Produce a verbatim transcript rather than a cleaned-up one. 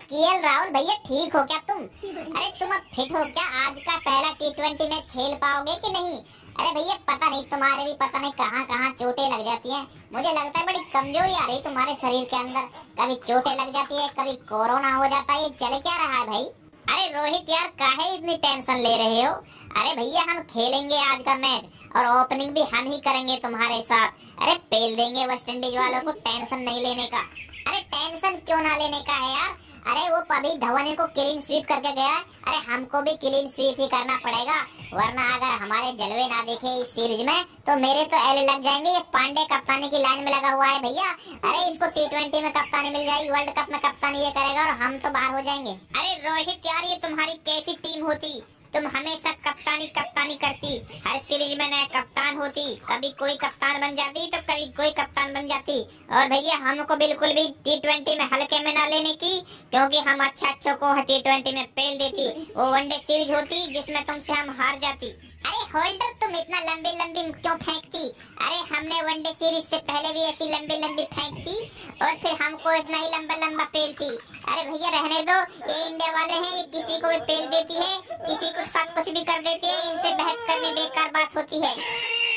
KL Rahul भैया ठीक हो क्या तुम? अरे तुम अब फिट हो क्या? आज का पहला टी ट्वेंटी मैच खेल पाओगे कि नहीं? अरे भैया पता नहीं, तुम्हारे भी पता नहीं कहाँ कहाँ चोटें लग जाती हैं। मुझे लगता है बड़ी कमजोरी आ रही तुम्हारे शरीर के अंदर। कभी चोटें लग जाती है, कभी कोरोना हो जाता है। ये चल क्या रहा है भाई? अरे रोहित यार, काहे इतनी टेंशन ले रहे हो? अरे भैया हम खेलेंगे आज का मैच और ओपनिंग भी हम ही करेंगे तुम्हारे साथ। अरे पेल देंगे वेस्ट इंडीज वालों को, टेंशन नहीं लेने का। अरे टेंशन क्यों ना लेने का है यार? अरे वो कभी धवन को क्लीन स्वीप करके गया है, अरे हमको भी क्लीन स्वीप ही करना पड़ेगा, वरना अगर हमारे जलवे ना देखे इस सीरीज में तो मेरे तो एल लग जाएंगे। ये पांडे कप्तानी की लाइन में लगा हुआ है भैया। अरे इसको टी ट्वेंटी में कप्तानी मिल जाएगी, वर्ल्ड कप में कप्तानी ये करेगा और हम तो बाहर हो जाएंगे। अरे रोहित यार, ये तुम्हारी कैसी टीम होती? तुम हमेशा कप्तानी कप्तानी करती, हर सीरीज में नया कप्तान होती, कभी कोई कप्तान बन जाती तो कभी कोई कप्तान बन जाती। और भैया हमको बिल्कुल भी टी ट्वेंटी में हल्के में ना लेने की, क्योंकि हम अच्छा अच्छों को टी ट्वेंटी में पेल देती। वो वनडे सीरीज होती जिसमें तुमसे हम हार जाती। अरे होल्डर, तुम इतना लंबी लंबी क्यों फेंकती? अरे हमने वनडे सीरीज से पहले भी ऐसी लंबी लंबी फेंकती और फिर हमको इतना ही लंबा लंबा पेलती। अरे भैया रहने दो, ये इंडिया वाले हैं, ये किसी को भी पेल देती है, किसी को साथ कुछ भी कर देती है। इनसे बहस करनी बेकार बात होती है।